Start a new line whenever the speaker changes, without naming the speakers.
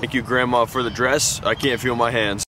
Thank you, Grandma, for the dress. I can't feel my hands.